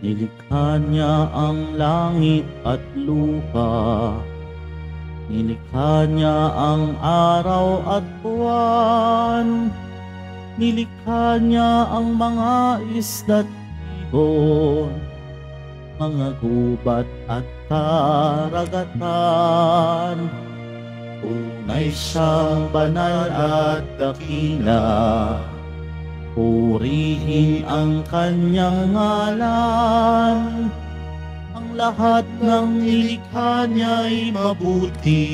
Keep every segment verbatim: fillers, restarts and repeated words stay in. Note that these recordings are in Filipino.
Nilikha niya ang langit at lupa, nilikha niya ang araw at buwan, nilikha niya ang mga isda't ibon, mga gubat at karagatan. Tunay siyang banal at dakila, purihin ang kanyang ngalan. Ang lahat ng nilikha niya'y mabuti,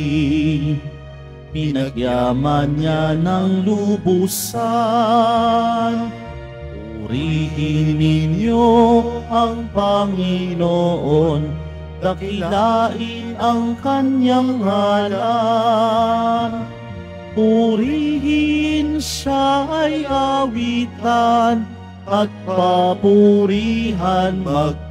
pinagyaman niya ng lubusan. Purihin ninyo ang Panginoon, dakilain ang kanyang ngalan. Purihin siya ay awitan at papurihan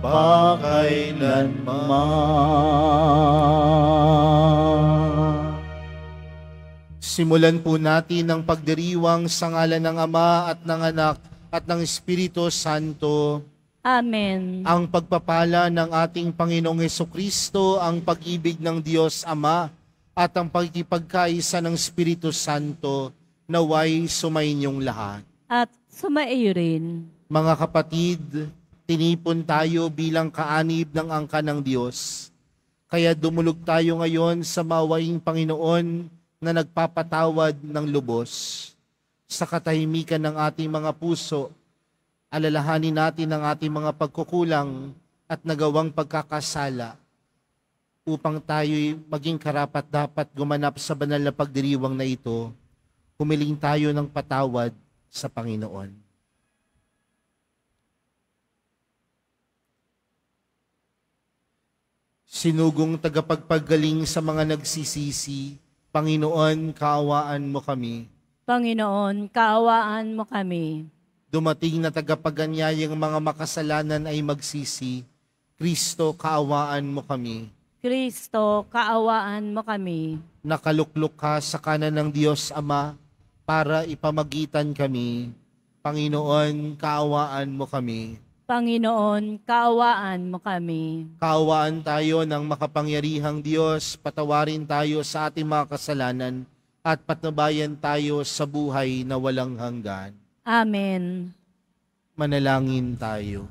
magpakailanman. Simulan po natin ang pagdiriwang sa ngalan ng Ama at ng Anak at ng Espiritu Santo. Amen. Ang pagpapala ng ating Panginoong Hesukristo, ang pag-ibig ng Diyos Ama, at ang pagkipagkaisa ng Espiritu Santo, naway sumainyong lahat. At sumaiyo rin. Mga kapatid, tinipon tayo bilang kaanib ng angka ng Diyos. Kaya dumulog tayo ngayon sa mawaing Panginoon na nagpapatawad ng lubos. Sa katahimikan ng ating mga puso, alalahanin natin ang ating mga pagkukulang at nagawang pagkakasala upang tayo'y maging karapat-dapat gumanap sa banal na pagdiriwang na ito. Humiling tayo ng patawad sa Panginoon. Sinugong tagapagpagaling sa mga nagsisisi, Panginoon, kaawaan mo kami. Panginoon, kaawaan mo kami. Dumating na tagapaganyayang mga makasalanan ay magsisi, Kristo, kaawaan mo kami. Kristo, kaawaan mo kami. Nakaluklok ka sa kanan ng Diyos Ama para ipamagitan kami. Panginoon, kaawaan mo kami. Panginoon, kaawaan mo kami. Kaawaan tayo ng makapangyarihang Diyos, patawarin tayo sa ating mga kasalanan at patnubayan tayo sa buhay na walang hanggan. Amen. Manalangin tayo.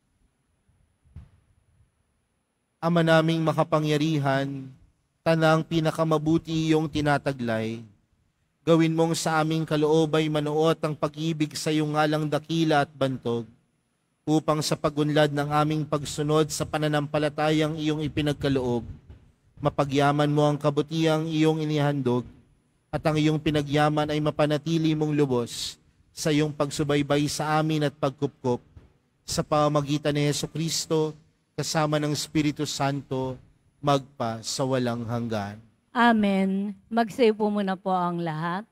Ama naming makapangyarihan, tanang pinakamabuti iyong tinataglay. Gawin mong sa aming kaloobay manuot ang pag-ibig sa iyong ngalang dakila at bantog, upang sa pagunlad ng aming pagsunod sa pananampalatayang iyong ipinagkaloob, mapagyaman mo ang kabutiang iyong inihandog, at ang iyong pinagyaman ay mapanatili mong lubos sa iyong pagsubaybay sa amin at pagkupkop, sa pamamagitan ni Hesukristo, kasama ng Espiritu Santo, magpa sa walang hanggan. Amen. Magsayo po muna po ang lahat.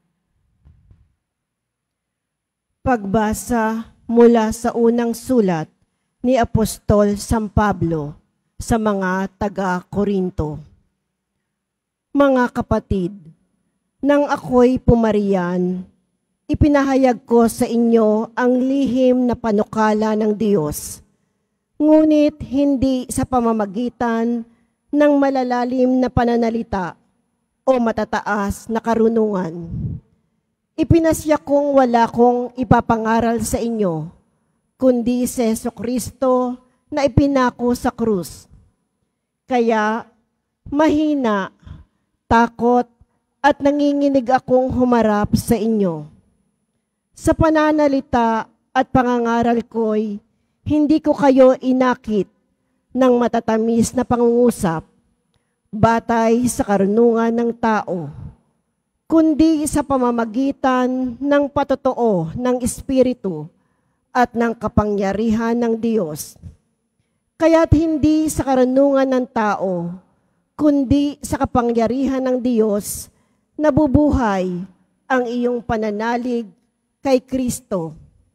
Pagbasa mula sa unang sulat ni Apostol San Pablo sa mga taga-Korinto. Mga kapatid, nang ako'y pumariyan, ipinahayag ko sa inyo ang lihim na panukala ng Diyos, ngunit hindi sa pamamagitan ng malalalim na pananalita o matataas na karunungan. Ipinasya kong wala kong ipapangaral sa inyo, kundi si Jesucristo na ipinako sa krus. Kaya mahina, takot, at nanginginig akong humarap sa inyo. Sa pananalita at pangangaral ko'y hindi ko kayo inakit ng matatamis na pangungusap, batay sa karunungan ng tao, kundi sa pamamagitan ng patotoo ng Espiritu at ng kapangyarihan ng Diyos. Kaya't hindi sa karunungan ng tao, kundi sa kapangyarihan ng Diyos, nabubuhay ang iyong pananalig kay Kristo.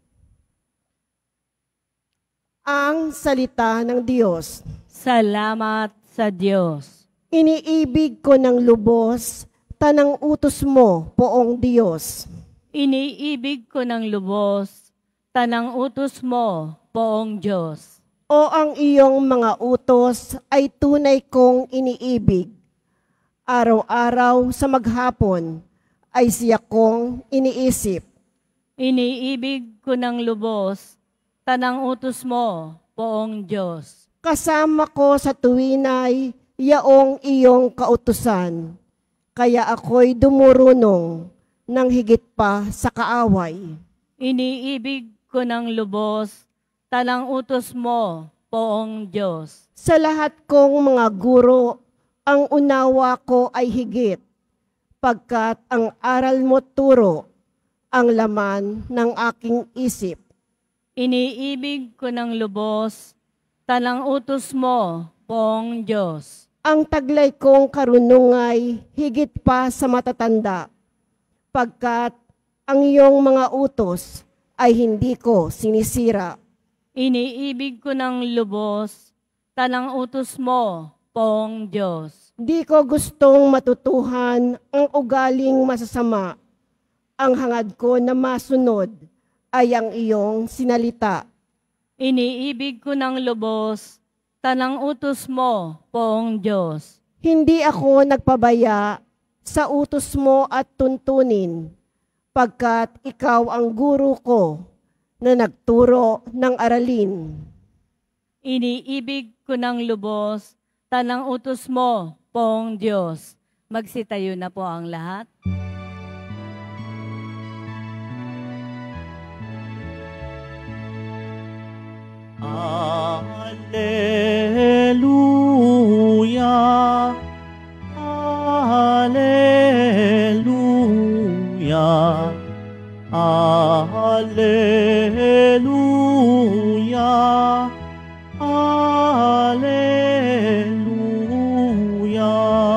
Ang salita ng Diyos. Salamat sa Diyos. Iniibig ko ng lubos, tanang utos mo, poong Diyos. Iniibig ko ng lubos, tanang utos mo, poong Diyos. o ang iyong mga utos ay tunay kong iniibig. Araw-araw sa maghapon ay siya kong iniisip. Iniibig ko ng lubos, tanang utos mo, poong Diyos. Kasama ko sa tuwinay yaong iyong kautusan, kaya ako'y dumurunong ng higit pa sa kaaway. Iniibig ko ng lubos, tanang utos mo, poong Diyos. Sa lahat kong mga guro, ang unawa ko ay higit, pagkat ang aral mo turo, ang laman ng aking isip. Iniibig ko ng lubos, tanang utos mo, poong Diyos. Ang taglay kong karunungay higit pa sa matatanda, pagkat ang iyong mga utos ay hindi ko sinisira. Iniibig ko ng lubos, tanang utos mo, poong Diyos. Di ko gustong matutuhan ang ugaling masasama. Ang hangad ko na masunod ay ang iyong sinalita. Iniibig ko ng lubos, tanang utos mo, poong Diyos. Hindi ako nagpabaya sa utos mo at tuntunin, pagkat ikaw ang guro ko na nagturo ng aralin. Iniibig ko ng lubos, tanang utos mo, poong Diyos. Magsitayo na po ang lahat. Alleluia, Alleluia, Alleluia, Alleluia.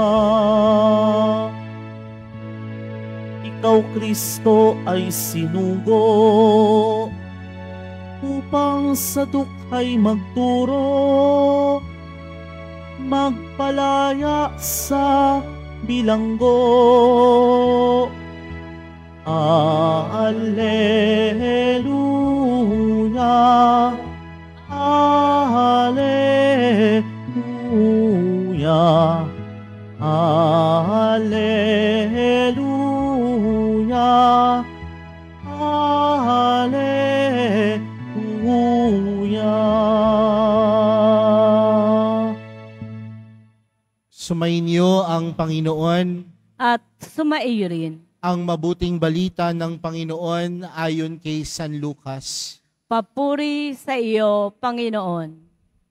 Ikaw, Kristo, ay sinugo upang sa dukhay magturo, magpalaya sa bilanggo. Alleluia, Alleluia, Alleluia, Alleluia. Sumainyo ang Panginoon. At sumaiyo rin. Ang mabuting balita ng Panginoon ayon kay San Lucas. Papuri sa iyo, Panginoon.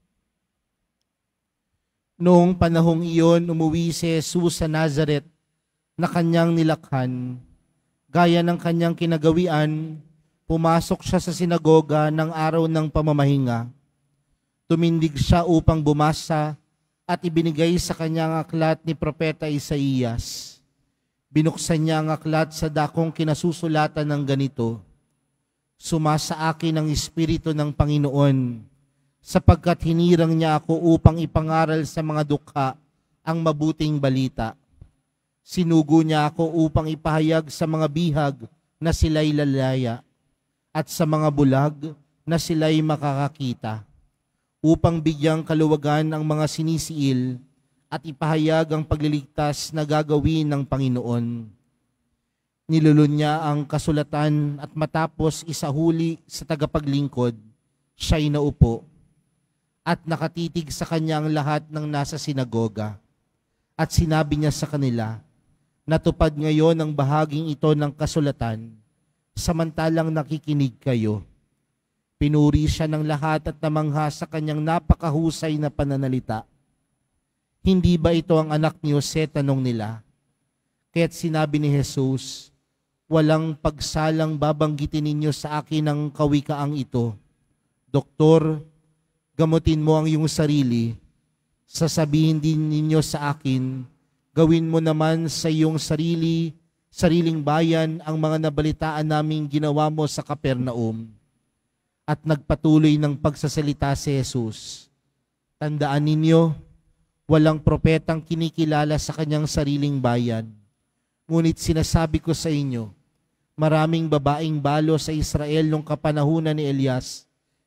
Noong panahong iyon, umuwi si Jesus sa Nazaret na kanyang nilakhan. Gaya ng kanyang kinagawian, pumasok siya sa sinagoga ng araw ng pamamahinga. Tumindig siya upang bumasa at ibinigay sa kanyang aklat ni Propeta Isaías. Binuksan niya ang aklat sa dakong kinasusulatan ng ganito, "Sumasa akin ang Espiritu ng Panginoon, sapagkat hinirang niya ako upang ipangaral sa mga dukha ang mabuting balita. Sinugo niya ako upang ipahayag sa mga bihag na sila'y lalaya, at sa mga bulag na sila'y makakakita, upang bigyang kaluwagan ang mga sinisiil, at ipahayag ang pagliligtas na gagawin ng Panginoon." Nilulun niya ang kasulatan at matapos isahuli sa tagapaglingkod, siya'y naupo at nakatitig sa kanya ang lahat ng nasa sinagoga. At sinabi niya sa kanila, "Natupad ngayon ang bahaging ito ng kasulatan, samantalang nakikinig kayo." Pinuri siya ng lahat at namangha sa kanyang napakahusay na pananalita. "Hindi ba ito ang anak ni Jose?" tanong nila. Kaya't sinabi ni Jesus, "Walang pagsalang babanggitin ninyo sa akin ang kawikaang ito. Doktor, gamutin mo ang iyong sarili. Sasabihin din ninyo sa akin, gawin mo naman sa iyong sarili, sariling bayan ang mga nabalitaan naming ginawa mo sa Kapernaum." At nagpatuloy ng pagsasalita si Jesus. "Tandaan ninyo, walang propetang kinikilala sa kanyang sariling bayan. Ngunit sinasabi ko sa inyo, maraming babaeng balo sa Israel nung kapanahunan ni Elias,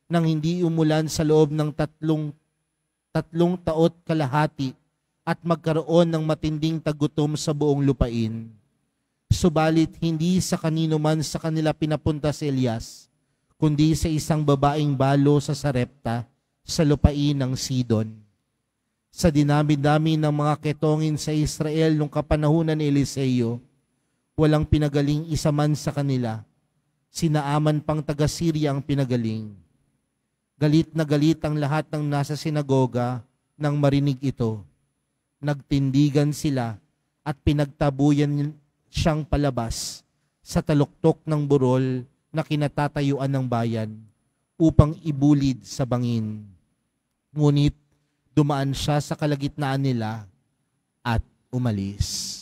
nang hindi umulan sa loob ng tatlong, tatlong taot kalahati at magkaroon ng matinding tagutom sa buong lupain. Subalit hindi sa kanino man sa kanila pinapunta si Elias, kundi sa isang babaeng balo sa Sarepta sa lupain ng Sidon. Sa dinami-dami ng mga ketongin sa Israel nung kapanahunan ni Eliseo, walang pinagaling isa man sa kanila. Sinaaman pang taga-Syria ang pinagaling. Galit na galit ang lahat ng nasa sinagoga nang marinig ito. Nagtindigan sila at pinagtabuyan siyang palabas sa taluktok ng burol na kinatatayuan ng bayan upang ibulid sa bangin. Ngunit dumaan siya sa kalagitnaan nila at umalis.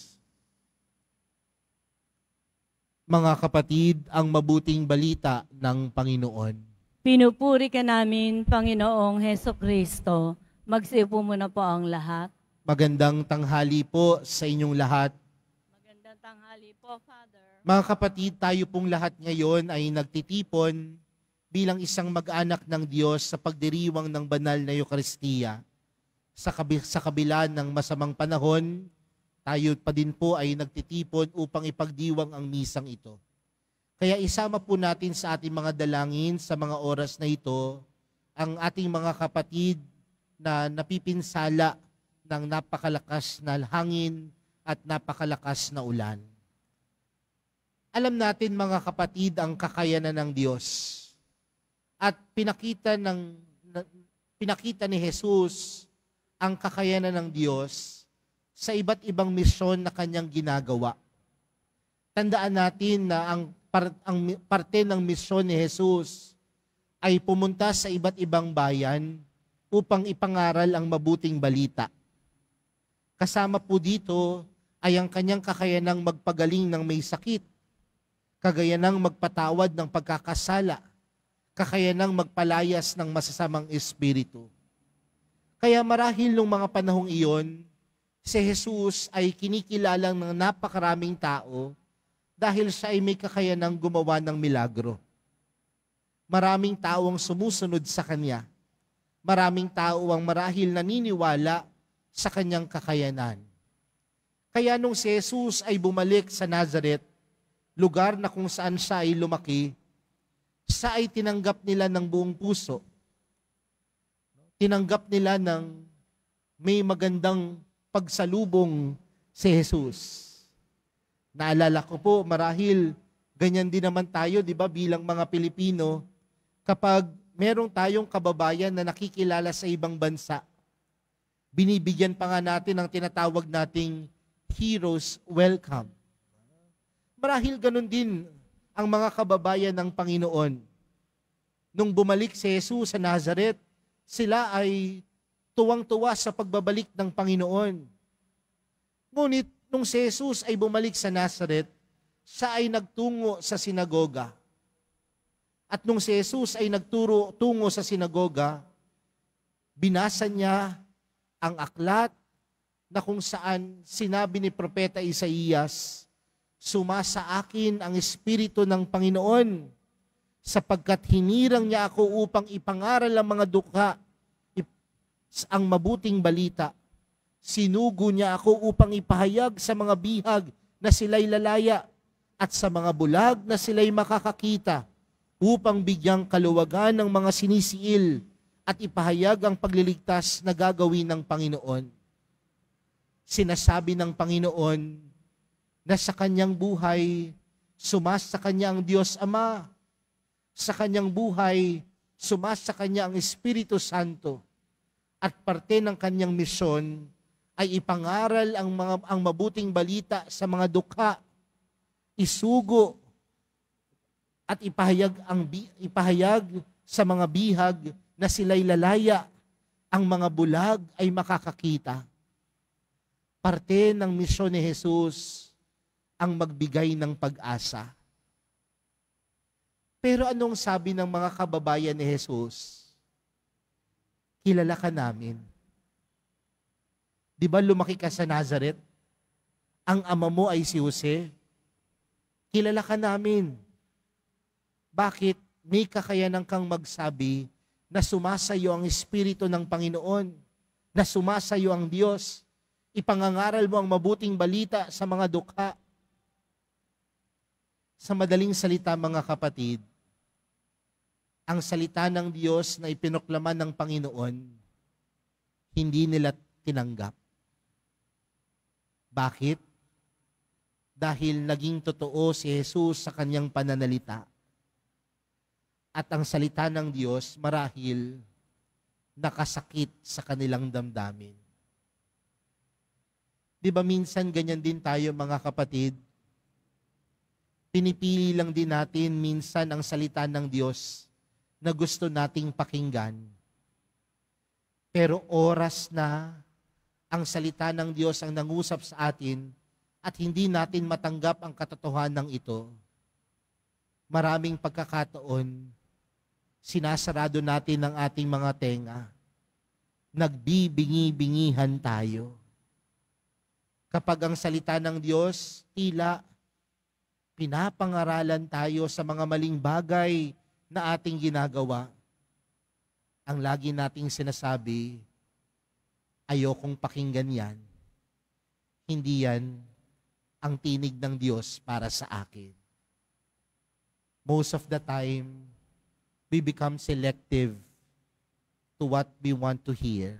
Mga kapatid, ang mabuting balita ng Panginoon. Pinupuri ka namin, Panginoong Heso Kristo. Magsiupo muna po ang lahat. Magandang tanghali po sa inyong lahat. Magandang tanghali po, Father. Mga kapatid, tayo pong lahat ngayon ay nagtitipon bilang isang mag-anak ng Diyos sa pagdiriwang ng banal na Eucharistia. Sa, kabi- sa kabila ng masamang panahon, tayo pa din po ay nagtitipon upang ipagdiwang ang misang ito. Kaya isama po natin sa ating mga dalangin sa mga oras na ito ang ating mga kapatid na napipinsala ng napakalakas na hangin at napakalakas na ulan. Alam natin mga kapatid ang kakayanan ng Diyos. At pinakita ng pinakita ni Jesus ang kakayanan ng Diyos sa iba't ibang misyon na kanyang ginagawa. Tandaan natin na ang, par, ang parte ng misyon ni Jesus ay pumunta sa iba't ibang bayan upang ipangaral ang mabuting balita. Kasama po dito ay ang kanyang kakayanang magpagaling ng may sakit, kagayanang magpatawad ng pagkakasala, kakayanang magpalayas ng masasamang espiritu. Kaya marahil nung mga panahong iyon, si Jesus ay kinikilala ng napakaraming tao dahil siya ay may kakayanang gumawa ng milagro. Maraming tao ang sumusunod sa kanya. Maraming tao ang marahil naniniwala sa kanyang kakayanan. Kaya nung si Jesus ay bumalik sa Nazareth, lugar na kung saan siya ay lumaki, siya ay tinanggap nila ng buong puso. Tinanggap nila ng may magandang pagsalubong si Jesus. Naalala ko po, marahil ganyan din naman tayo, di ba, bilang mga Pilipino, kapag merong tayong kababayan na nakikilala sa ibang bansa, binibigyan pa nga natin ng tinatawag nating heroes welcome. Marahil ganun din ang mga kababayan ng Panginoon. Nung bumalik si Jesus sa Nazareth, sila ay tuwang-tuwa sa pagbabalik ng Panginoon. Ngunit nung si Jesus ay bumalik sa Nazareth, siya ay nagtungo sa sinagoga. At nung si Jesus ay nagturo tungo sa sinagoga, binasa niya ang aklat na kung saan sinabi ni Propeta Isaías, "Sumasa akin ang Espiritu ng Panginoon, sapagkat hinirang niya ako upang ipangaral ang mga dukha, ang mabuting balita. Sinugo niya ako upang ipahayag sa mga bihag na sila'y lalaya at sa mga bulag na sila'y makakakita, upang bigyang kaluwagan ng mga sinisiil at ipahayag ang pagliligtas na gagawin ng Panginoon." Sinasabi ng Panginoon na sa kanyang buhay, sumasa kanya ang Diyos Ama. Sa kanyang buhay, sumasa kanya ang Espiritu Santo. At parte ng kanyang misyon ay ipangaral ang, mga, ang mabuting balita sa mga dukha, isugo, at ipahayag, ang, ipahayag sa mga bihag na sila'y lalaya, ang mga bulag ay makakakita. Parte ng misyon ni Jesus ang magbigay ng pag-asa. Pero anong sabi ng mga kababayan ni Jesus? Kilala ka namin. Di ba lumaki ka sa Nazareth? Ang ama mo ay si Jose. Kilala ka namin. Bakit may kakayanan kang magsabi na sumasayo ang Espiritu ng Panginoon, na sumasayo ang Diyos. Ipangangaral mo ang mabuting balita sa mga dukha. Sa madaling salita, mga kapatid, ang salita ng Diyos na ipinoklaman ng Panginoon, hindi nila tinanggap. Bakit? Dahil naging totoo si Jesus sa kanyang pananalita. At ang salita ng Diyos marahil nakasakit sa kanilang damdamin. Di ba minsan ganyan din tayo, mga kapatid? Pinipili lang din natin minsan ang salita ng Diyos na gusto nating pakinggan. Pero oras na ang salita ng Diyos ang nangusap sa atin at hindi natin matanggap ang katotohanan ito, maraming pagkakataon, sinasarado natin ang ating mga tenga. Nagbibingi-bingihan tayo. Kapag ang salita ng Diyos, tila pinapangaralan tayo sa mga maling bagay na ating ginagawa. Ang lagi nating sinasabi, ayokong pakinggan yan. Hindi yan ang tinig ng Diyos para sa akin. Most of the time, we become selective to what we want to hear.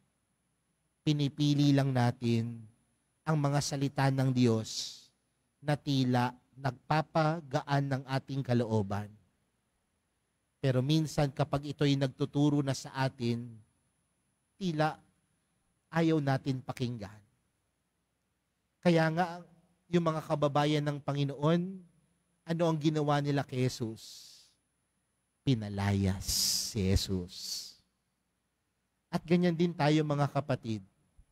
Pinipili lang natin ang mga salita ng Diyos na tila nagpapagaan ng ating kalooban. Pero minsan kapag ito'y nagtuturo na sa atin, tila ayaw natin pakinggan. Kaya nga, yung mga kababayan ng Panginoon, ano ang ginawa nila kay Jesus? Pinalayas si Jesus. At ganyan din tayo, mga kapatid.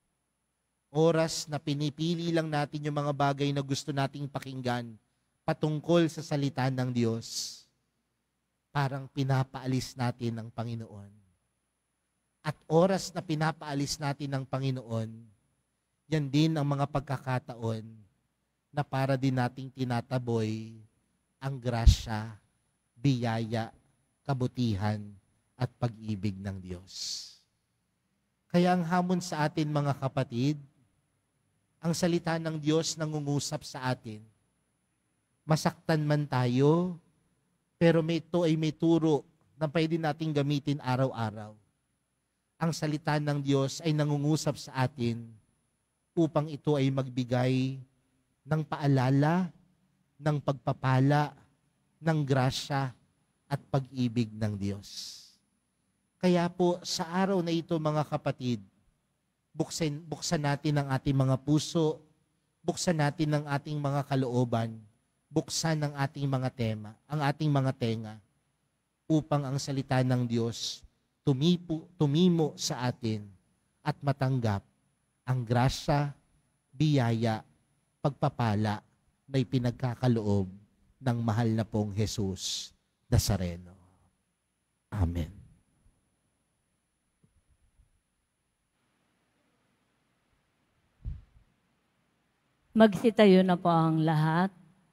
Oras na pinipili lang natin yung mga bagay na gusto nating pakinggan patungkol sa salita ng Diyos, parang pinapaalis natin ng Panginoon. At oras na pinapaalis natin ng Panginoon, yan din ang mga pagkakataon na para din nating tinataboy ang grasya, biyaya, kabutihan at pag-ibig ng Diyos. Kaya ang hamon sa atin, mga kapatid, ang salita ng Diyos nangungusap sa atin. Masaktan man tayo, pero may ito ay may turo na pwede nating gamitin araw-araw. Ang salita ng Diyos ay nangungusap sa atin upang ito ay magbigay ng paalala, ng pagpapala, ng grasya at pag-ibig ng Diyos. Kaya po sa araw na ito, mga kapatid, buksan, buksan natin ang ating mga puso, buksan natin ang ating mga kalooban, buksan ang ating mga tema, ang ating mga tenga, upang ang salita ng Diyos tumipo, tumimo sa atin at matanggap ang grasya, biyaya, pagpapala na ipinagkakaloob ng mahal na pong Jesus Nazareno. Amen. Magsitayo na po ang lahat.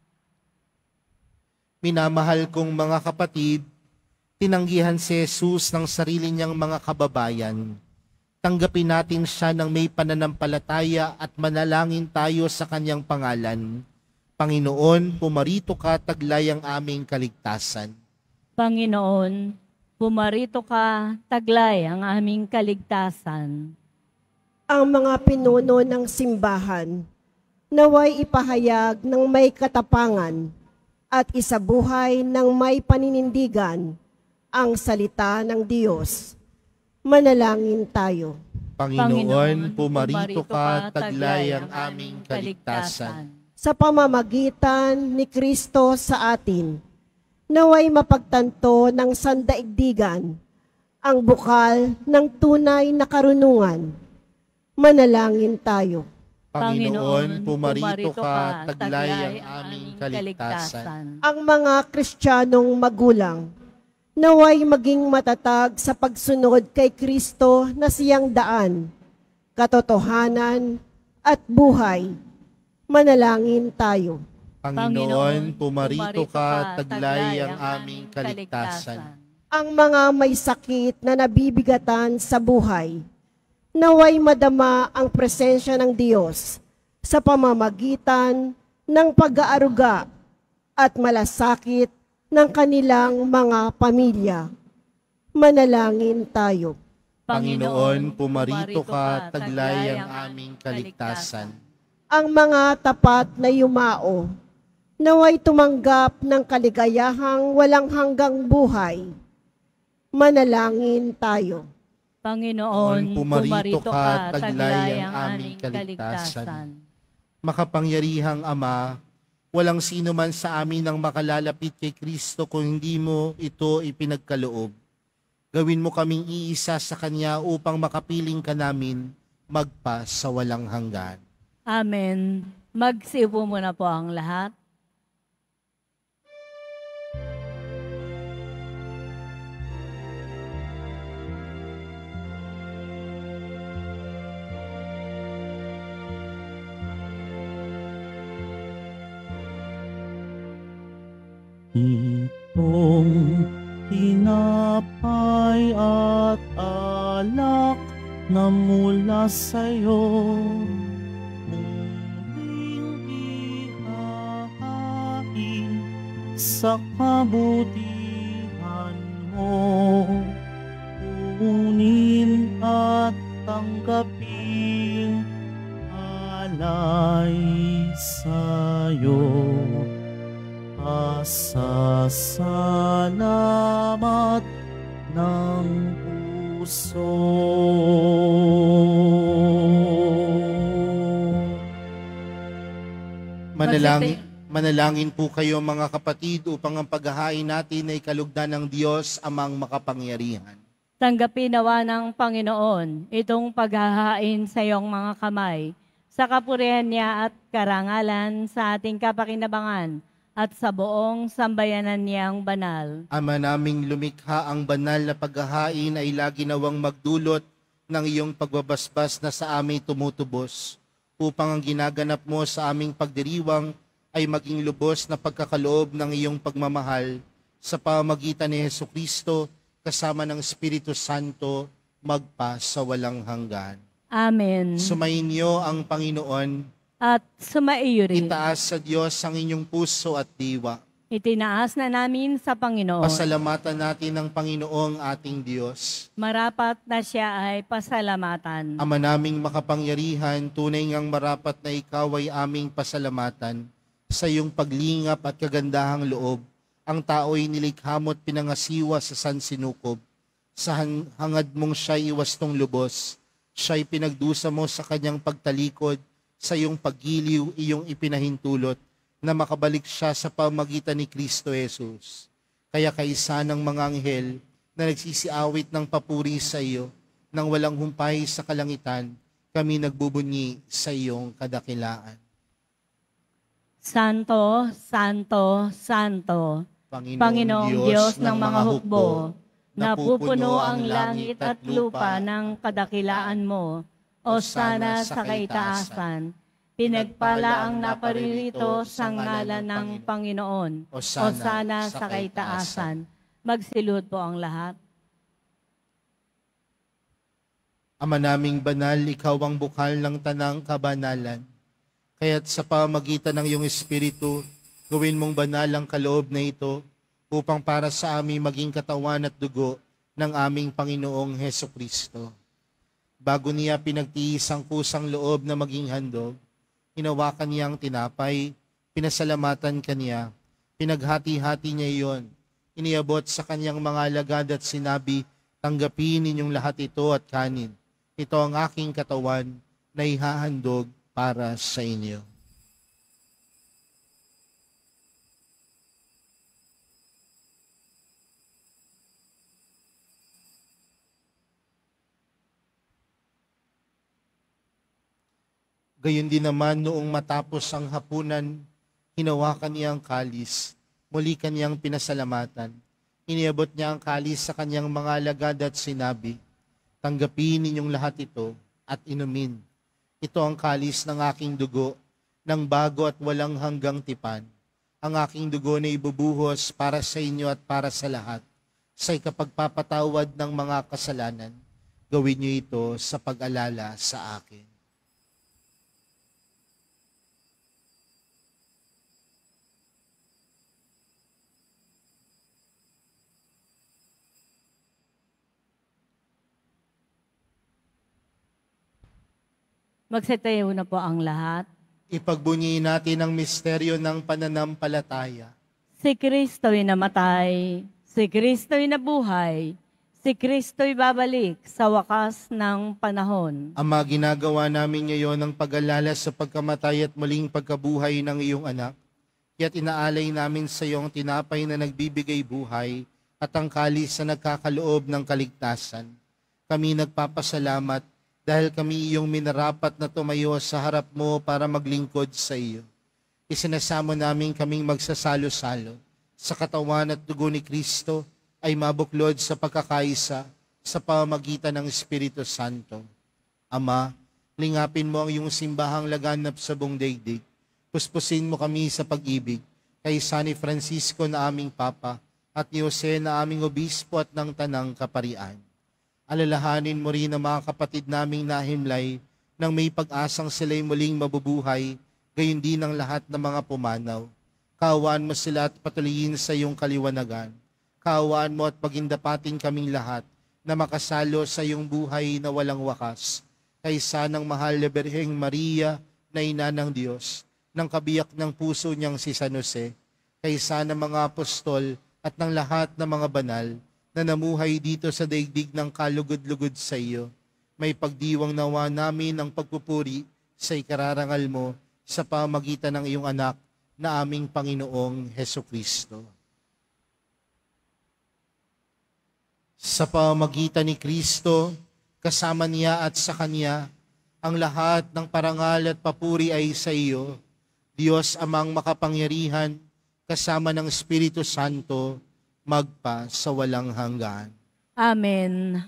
Minamahal kong mga kapatid, tinanggihan si Jesus ng sarili niyang mga kababayan. Tanggapin natin siya ng may pananampalataya at manalangin tayo sa kanyang pangalan. Panginoon, pumarito ka, taglay ang aming kaligtasan. Panginoon, pumarito ka, taglay ang aming kaligtasan. Ang mga pinuno ng simbahan, naway ipahayag ng may katapangan at isabuhay ng may paninindigan ang salita ng Diyos. Manalangin tayo. Panginoon, pumarito ka, taglay ang aming kaligtasan. Sa pamamagitan ni Kristo sa atin, naway mapagtanto ng sandaigdigan ang bukal ng tunay na karunungan. Manalangin tayo. Panginoon, pumarito ka, taglay ang aming kaligtasan. Ang mga Kristiyanong magulang, naway maging matatag sa pagsunod kay Kristo na siyang daan, katotohanan at buhay. Manalangin tayo. Panginoon, pumarito ka, taglay ang aming kaligtasan. ang mga may sakit na nabibigatan sa buhay. Naway madama ang presensya ng Diyos sa pamamagitan ng pag-aaruga at malasakit ng kanilang mga pamilya. Manalangin tayo. Panginoon, pumarito ka, taglay ang aming kaligtasan. Ang mga tapat na yumao, naway tumanggap ng kaligayahang walang hanggang buhay. Manalangin tayo. Panginoon, pumarito ka, taglay ang aming kaligtasan. Makapangyarihang Ama, walang sino man sa amin ang makalalapit kay Kristo kung hindi mo ito ipinagkaloob. Gawin mo kaming iisa sa Kanya upang makapiling ka namin magpa sa walang hanggan. Amen. Magsiupo muna po ang lahat. Itong tinapay at alak na mula sa'yo, muling ihahain sa kabutihan mo. Kunin at tanggapin alay sa'yo. Pasasalamat ng puso. Manalangin, manalangin po kayo mga kapatid upang ang paghahain natin ay kalugdan ng Diyos amang makapangyarihan. Tanggapin nawa ng Panginoon itong paghahain sa iyong mga kamay, sa kapurihan niya at karangalan sa ating kapakinabangan, at sa buong sambayanan niyang banal. Ama naming lumikha, ang banal na paghahain ay lagi nawang magdulot ng iyong pagbabasbas na sa amin tumutubos, upang ang ginaganap mo sa aming pagdiriwang ay maging lubos na pagkakaloob ng iyong pagmamahal sa pamamagitan ni Hesukristo kasama ng Espiritu Santo magpa sa walang hanggan. Amen. Sumainyo ang Panginoon. At sumaiyo rin. Itaas sa Diyos ang inyong puso at diwa. Itinaas na namin sa Panginoon. Pasalamatan natin ang Panginoong ating Diyos. Marapat na siya ay pasalamatan. Ama naming makapangyarihan, tunay ngang marapat na ikaw ay aming pasalamatan. Sa iyong paglingap at kagandahang loob, ang tao'y nilikha mo't pinangasiwa sa sansinukob. Sa hang- hangad mong siya'y iwastong lubos, siya'y pinagdusa mo sa kanyang pagtalikod, sa iyong paggiliw, iyong ipinahintulot, na makabalik siya sa pamagitan ni Kristo Jesus. Kaya kaisa ng mga anghel na nagsisiawit ng papuri sa iyo, nang walang humpay sa kalangitan, kami nagbubunyi sa iyong kadakilaan. Santo, Santo, Santo, Panginoong, Panginoong Diyos, Diyos ng ng mga hukbo, napupuno ang langit at lupa ng kadakilaan mo. O sana sa kaitaasan, pinagpala ang naparirito sa ngalan ng Panginoon. O sana sa kaitaasan. Magsilud po ang lahat. Ama naming banal, ikaw ang bukal ng tanang kabanalan. Kaya't sa pamagitan ng iyong Espiritu, gawin mong banal ang kaloob na ito upang para sa aming maging katawan at dugo ng aming Panginoong Hesukristo. Bago niya pinagtiis ang kusang loob na maging handog, hinawakan niya ang tinapay, pinasalamatan kaniya, pinaghati-hati niya iyon, iniabot sa kanyang mga alagad at sinabi, tanggapin ninyong lahat ito at kanin. Ito ang aking katawan na ihahandog para sa inyo. Gayon din naman noong matapos ang hapunan, hinawakan niya ang kalis, muli kanyang pinasalamatan. Iniabot niya ang kalis sa kanyang mga alagad at sinabi, tanggapin ninyong lahat ito at inumin. Ito ang kalis ng aking dugo, ng bago at walang hanggang tipan. Ang aking dugo na ibubuhos para sa inyo at para sa lahat, sa ikapagpapatawad ng mga kasalanan. Gawin niyo ito sa pag-alala sa akin. Magsitayo na po ang lahat. Ipagbunyi natin ang misteryo ng pananampalataya. Si Kristo'y namatay, si Kristo'y nabuhay, si Kristo'y babalik sa wakas ng panahon. Ama, ginagawa namin ngayon ang pag-alala sa pagkamatay at muling pagkabuhay ng iyong anak. Kaya't inaalay namin sa iyong tinapay na nagbibigay buhay at ang kalis na nagkakaloob ng kaligtasan. Kami nagpapasalamat dahil kami iyong minarapat na tumayo sa harap mo para maglingkod sa iyo. Isinasamo namin kaming magsasalo-salo sa katawan at dugo ni Kristo ay mabuklod sa pagkakaisa sa pamamagitan ng Espiritu Santo. Ama, lingapin mo ang iyong simbahang laganap sa buong daigdig. Puspusin mo kami sa pag-ibig kay San Francisco na aming Papa at ni Jose na aming Obispo at ng Tanang Kaparian. Alalahanin mo rin ang mga kapatid naming nahimlay nang may pag-asang sila'y muling mabubuhay, gayon din ang lahat ng mga pumanaw. Kaawaan mo sila at patuloyin sa iyong kaliwanagan. Kaawaan mo at pagindapatin kaming lahat na makasalo sa iyong buhay na walang wakas. Kaysa ng mahal na Birheng Maria na ina ng Diyos, ng kabiyak ng puso niyang si San Jose, kaysa ng mga apostol at ng lahat ng mga banal na namuhay dito sa daigdig ng kalugod-lugod sa iyo. May pagdiwang nawa namin ang pagpupuri sa ikararangal mo sa pamagitan ng iyong anak na aming Panginoong Hesukristo. Sa pamagitan ni Kristo, kasama niya at sa Kanya, ang lahat ng parangal at papuri ay sa iyo, Diyos amang makapangyarihan, kasama ng Espiritu Santo, magpa sa walang hanggan. Amen.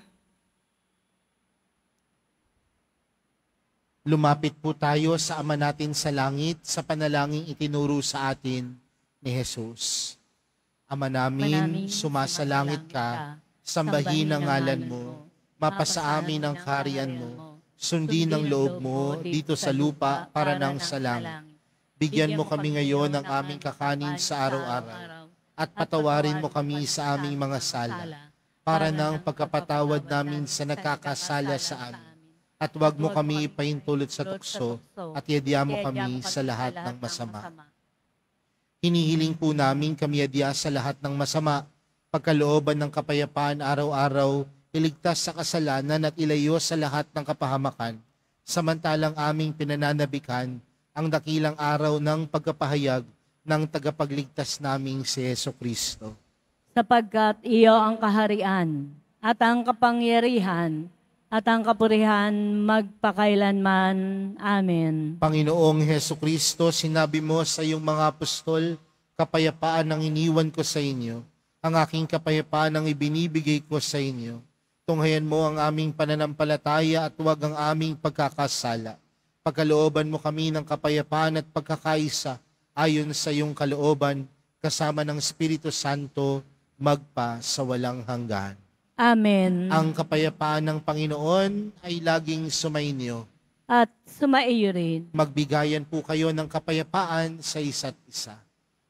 Lumapit po tayo sa Ama natin sa langit sa panalangin itinuro sa atin ni Jesus. Ama namin, sumasalangit ka, sambahin ang ngalan mo, mapasa amin ang kaharian mo, sundin ang loob mo dito sa lupa para nang sa langit. Bigyan mo kami ngayon ng aming kakanin sa araw-araw, at patawarin mo kami sa aming mga sala, para nang pagkapatawad namin sa nakakasala sa amin. At huwag mo kami ipahintulot sa tukso, at yadya mo kami sa lahat ng masama. Hinihiling po namin kami yadya sa lahat ng masama, pagkalooban ng kapayapaan araw-araw, iligtas sa kasalanan at ilayo sa lahat ng kapahamakan, samantalang aming pinananabikan ang dakilang araw ng pagkapahayag ng tagapagligtas naming si Jesucristo. Sapagkat iyo ang kaharian at ang kapangyarihan at ang kapurihan magpakailanman. Amen. Panginoong Jesucristo, sinabi mo sa iyong mga apostol, kapayapaan ang iniwan ko sa inyo, ang aking kapayapaan ang ibinibigay ko sa inyo. Tunghayan mo ang aming pananampalataya at huwag ang aming pagkakasala. Pagkalooban mo kami ng kapayapaan at pagkakaisa, ayon sa iyong kalooban, kasama ng Espiritu Santo, magpa sa walang hanggan. Amen. Ang kapayapaan ng Panginoon ay laging sumainyo. At sumaiyo rin. Magbigayan po kayo ng kapayapaan sa isa't isa.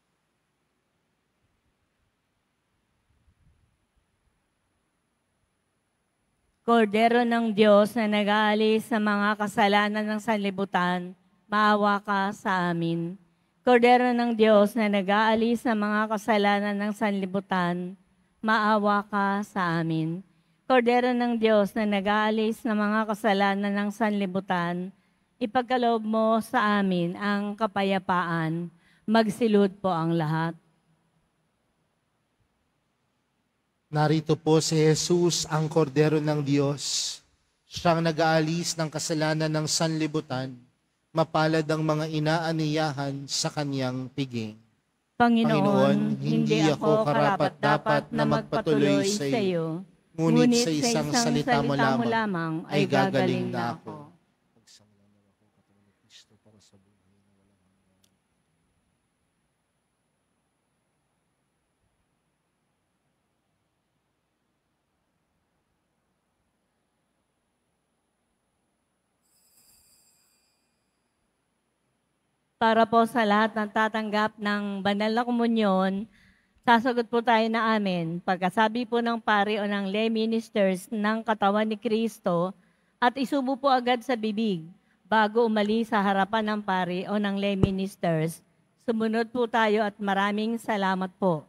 Kordero ng Diyos na nag-aalis sa mga kasalanan ng sanlibutan, maawa ka sa amin. Kordero ng Diyos na nag-aalis sa mga kasalanan ng sanlibutan, maawa ka sa amin. Kordero ng Diyos na nag-aalis sa mga kasalanan ng sanlibutan, ipagkaloob mo sa amin ang kapayapaan. Magsilud po ang lahat. Narito po si Jesus, ang Kordero ng Diyos. Siyang nag-aalis ng kasalanan ng sanlibutan. Mapalad ang mga inaaniyahan sa kanyang piging. Panginoon, hindi ako karapat-dapat na magpatuloy sa iyo, ngunit sa isang salita mo lamang ay gagaling na ako. Para po sa lahat ng tatanggap ng banal na komunyon, sasagot po tayo na amen. Pagkasabi po ng pari o ng lay ministers ng katawan ni Kristo at isubo po agad sa bibig bago umalis sa harapan ng pari o ng lay ministers. Sumunod po tayo at maraming salamat po.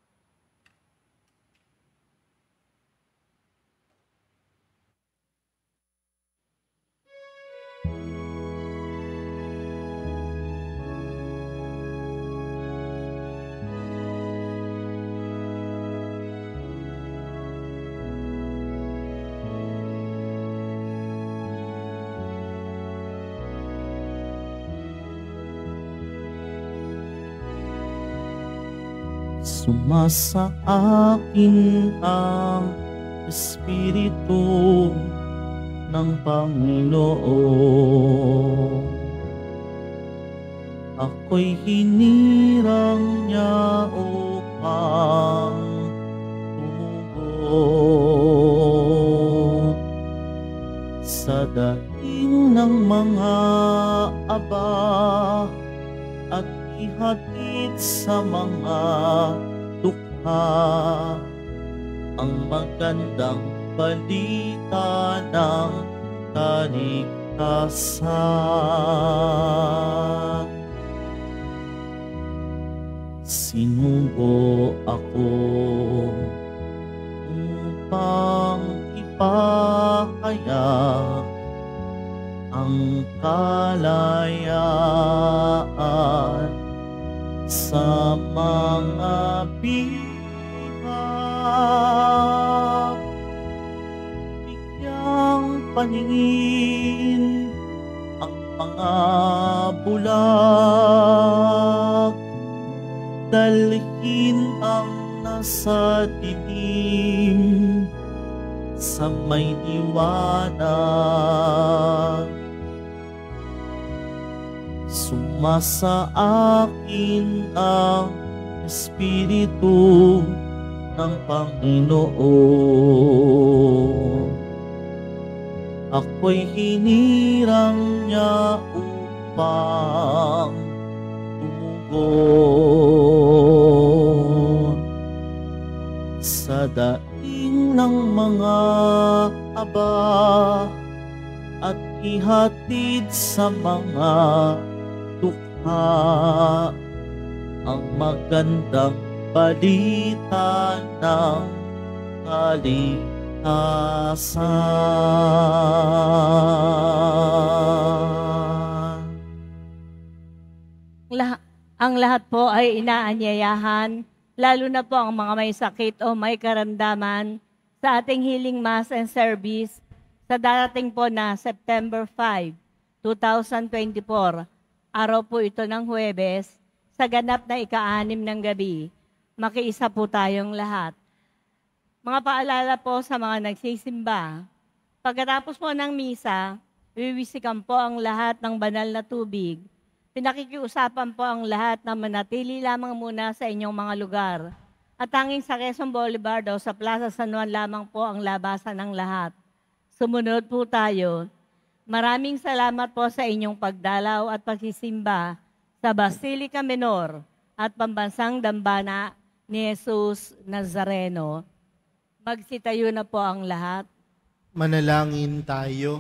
Sumasa akin ang Espiritu ng Panginoon. Ako'y hinirang niya upang tumugon sa daing ng mga aba at ihatid sa mga tukha ang magandang balita ng kaligtasan. Sinugo ako upang ipahayag ang kalayaan sa mga bihag. Bigyang paningin ang mga bulag, dalhin ang nasa dilim sa may liwanag. Sumasa akin ang Espiritu ng Panginoon. Ako'y hinirang niya upang tumugon sa daing ng mga aba at ihatid sa mga tukha ang magandang balita ng kaligtasan. Lah- ang lahat po ay inaanyayahan, lalo na po ang mga may sakit o may karamdaman sa ating healing mass and service sa darating po na September fifth, twenty twenty-four. Araw po ito ng Huwebes, sa ganap na ika-anim ng gabi. Makiisa po tayong lahat. Mga paalala po sa mga nagsisimba. Pagkatapos po ng misa, wiwisikan po ang lahat ng banal na tubig. Pinakikiusapan po ang lahat na manatili lamang muna sa inyong mga lugar. At tanging sa Quezon Boulevard o sa Plaza San Juan lamang po ang labasan ng lahat. Sumunod po tayo. Maraming salamat po sa inyong pagdalaw at pagsisimba sa Basilica Menor at Pambansang Dambana ni Jesus Nazareno. Magsitayo na po ang lahat. Manalangin tayo.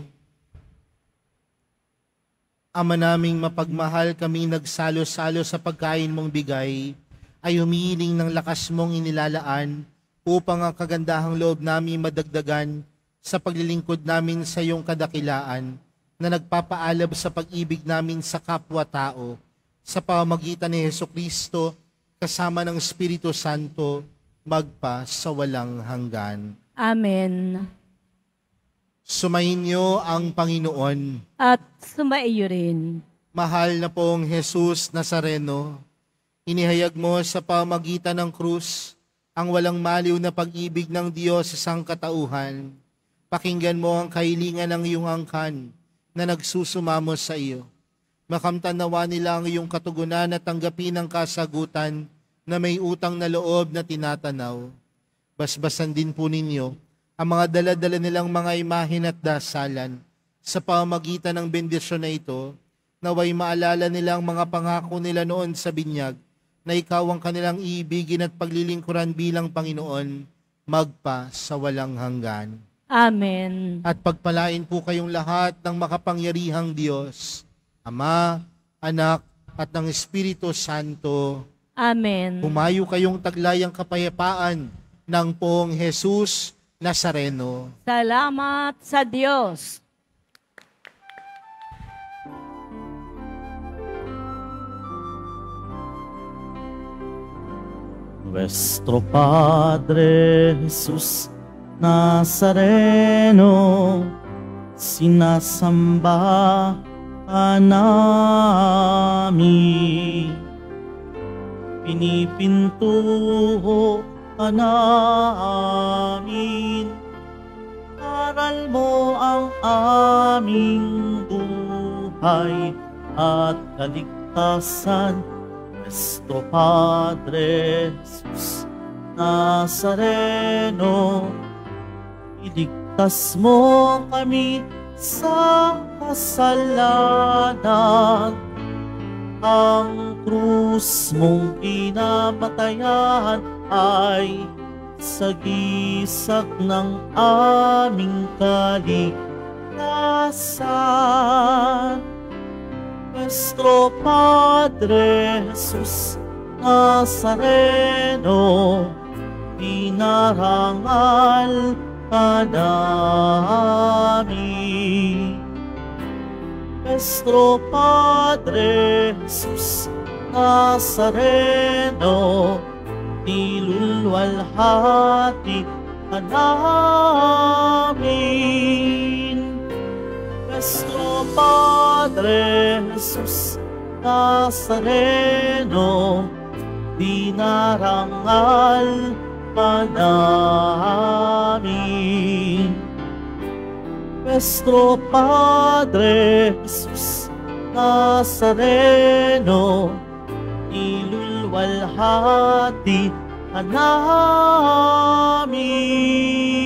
Ama naming mapagmahal, kami nagsalo-salo sa pagkain mong bigay, ay humihiling ng lakas mong inilalaan upang ang kagandahang loob namin madagdagan sa paglilingkod namin sa iyong kadakilaan na nagpapaalab sa pag-ibig namin sa kapwa-tao sa pamamagitan ni Hesukristo kasama ng Espiritu Santo magpa sa walang hanggan. Amen. Sumayin niyo ang Panginoon. At sumaiyo rin. Mahal na pong Jesus Nazareno, inihayag mo sa pamamagitan ng krus ang walang maliw na pag-ibig ng Diyos sa sangkatauhan. Pakinggan mo ang kahilingan ng iyong angkan na nagsusumamo sa iyo. Makamtan nawa nila ang iyong katugunan at tanggapin ang kasagutan na may utang na loob na tinatanaw. Basbasan din po ninyo ang mga dala-dala nilang mga imahin at dasalan sa pamamagitan ng bendisyon na ito Naway maalala nila ang mga pangako nila noon sa binyag, na ikaw ang kanilang iibigin at paglilingkuran bilang Panginoon, magpa sa walang hanggan. Amen. At pagpalain po kayong lahat ng makapangyarihang Diyos, Ama, Anak, at ng Espiritu Santo. Amen. Humayo kayong taglayang kapayapaan ng Poong Jesus Nazareno. Salamat sa Diyos. Nuestro Padre Jesus Nazareno, sinasamba ka namin. Pinipintuho ka namin. Aral mo ang aming buhay at kaligtasan. Nuestro Padre Jesus Nazareno, iligtas mo kami sa kasalanan. Ang krus mong pinamatayan ay sagisag ng aming kaligtasan. Nuestro Padre Jesus Nazareno, dinarangal ka namin. Nuestro Padre Jesus Nazareno, nilulwalhati ka namin. Nuestro Padre Jesus Nazareno, dinarangal ka namin. Nuestro Padre Jesus Nazareno, nilulwalhati ka namin.